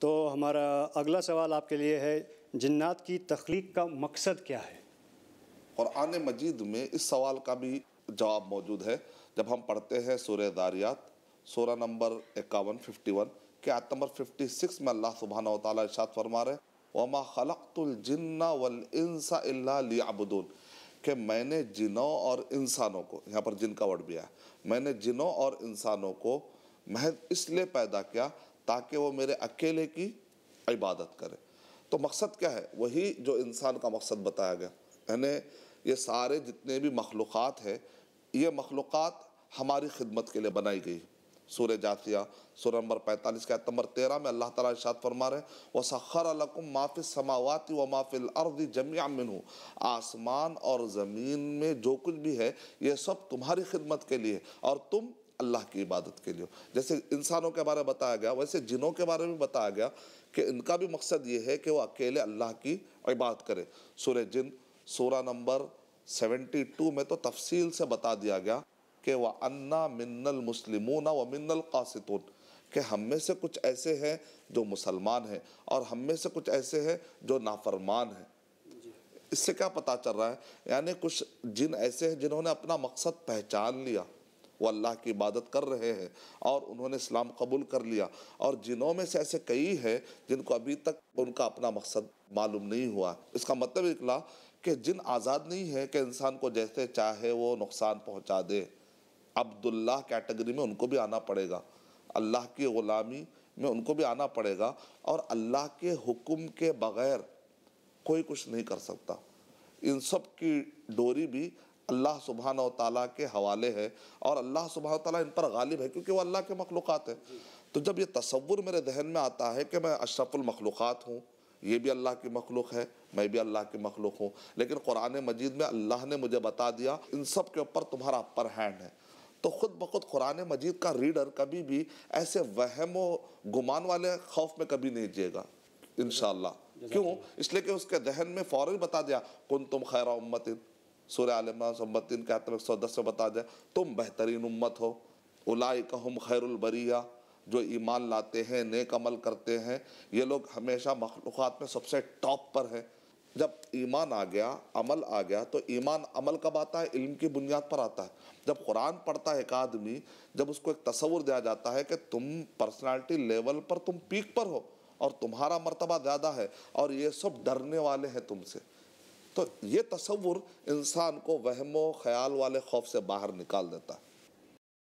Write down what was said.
تو ہمارا اگلا سوال آپ کے لیے ہے، جنات کی تخلیق کا مقصد کیا ہے؟ قرآن مجید میں اس سوال کا بھی جواب موجود ہے جب ہم پڑھتے ہیں سورہ ذاریات سورہ نمبر 51 کہ آیت نمبر 56 میں اللہ سبحانہ و تعالیٰ ارشاد فرما رہے وَمَا خَلَقْتُ الْجِنَّ وَالْإِنسَ إِلَّا لِيَعْبُدُونَ کہ میں نے جنوں اور انسانوں کو، یہاں پر جن کا ورڈ بھی ہے، میں نے جنوں اور انسانوں کو محض اس لیے پیدا کیا تاکہ وہ میرے اکیلے کی عبادت کرے۔ تو مقصد کیا ہے؟ وہی جو انسان کا مقصد بتایا گیا، یعنی یہ سارے جتنے بھی مخلوقات ہیں، یہ مخلوقات ہماری خدمت کے لیے بنائی گئی۔ سورہ جاثیہ سورہ نمبر 45 کے آیت نمبر 13 میں اللہ تعالیٰ ارشاد فرما رہے ہیں وَسَخَّرَ لَكُم مَا فِي السَّمَاوَاتِ وَمَا فِي الْأَرْضِ جَمِيعًا مِّنْهُ آسمان اور زمین میں جو کچھ بھی ہے یہ سب تمہاری خدمت کے لیے اور تم اللہ کی عبادت کے لیے۔ جیسے انسانوں کے بارے میں بتایا گیا ویسے جنوں کے بارے میں بتایا گیا کہ ان کا بھی مقصد یہ ہے کہ وہ اکیلے اللہ کی عبادت کرے۔ سورہ جن سورہ نمبر 72 میں تو تفصیل سے بتا دیا گیا کہ وَأَنَّا مِنَّ الْمُسْلِمُونَ وَمِنَّ الْقَاسِطُونَ کہ ہم میں سے کچھ ایسے ہیں جو مسلمان ہیں اور ہم میں سے کچھ ایسے ہیں جو نافرمان ہیں۔ اس سے کیا پتہ چل رہا ہے؟ یعنی کچھ جن ایسے ہیں جنہوں نے اپنا مقصد پہچان لیا، وہ اللہ کی عبادت کر رہے ہیں اور انہوں نے اسلام قبول کر لیا، اور جنوں میں سے ایسے کئی ہیں جن کو ابھی تک ان کا اپنا مقصد معلوم نہیں ہوا۔ اس کا مطلب نکلا کہ جن آزاد نہیں ہے کہ انسان کو جیسے چاہے وہ نقصان پہنچا دے۔ عبداللہ کیٹیگری میں ان کو بھی آنا پڑے گا، اللہ کی غلامی میں ان کو بھی آنا پڑے گا، اور اللہ کے حکم کے بغیر کوئی کچھ نہیں کر سکتا۔ ان سب کی ڈوری بھی اللہ سبحانہ و تعالیٰ کے حوالے ہے، اور اللہ سبحانہ و تعالیٰ ان پر غالب ہے کیونکہ وہ اللہ کے مخلوقات ہیں۔ تو جب یہ تصور میرے ذہن میں آتا ہے کہ میں اشرف المخلوقات ہوں، یہ بھی اللہ کی مخلوق ہے، میں بھی اللہ کی مخلوق ہوں، لیکن قرآن مجید میں اللہ نے مجھے بتا دیا ان سب کے اوپر تمہارا اپر ہینڈ ہے، تو خود بخود قرآن مجید کا ریڈر کبھی بھی ایسے وہم و گمان والے خوف میں کبھی نہیں جیے گا انشاءاللہ۔ کیوں؟ اس لیے کہ اس کے ذہن میں فوراً بتا دیا کنتم خیر امت، سورہ آل عمران 3 کے آیت 110 میں بتا دیا تم بہترین امت ہو، اولئک ہم خیر البریہ، جو ایمان لاتے ہیں نیک عمل کرتے ہیں یہ لوگ ہمیشہ مخلوقات میں سب سے ٹاپ پر ہیں۔ جب ایمان آ گیا، عمل آ گیا، تو ایمان عمل کب آتا ہے؟ علم کی بنیاد پر آتا ہے۔ جب قرآن پڑھتا ہے ایک آدمی، جب اس کو ایک تصور دیا جاتا ہے کہ تم پرسنالٹی لیول پر تم پیک پر ہو اور تمہارا مرتبہ زیادہ ہے اور یہ سب ڈرنے والے ہیں تم سے، تو یہ تصور انسان کو وہم و خیال والے خوف سے باہر نکال دیتا ہے۔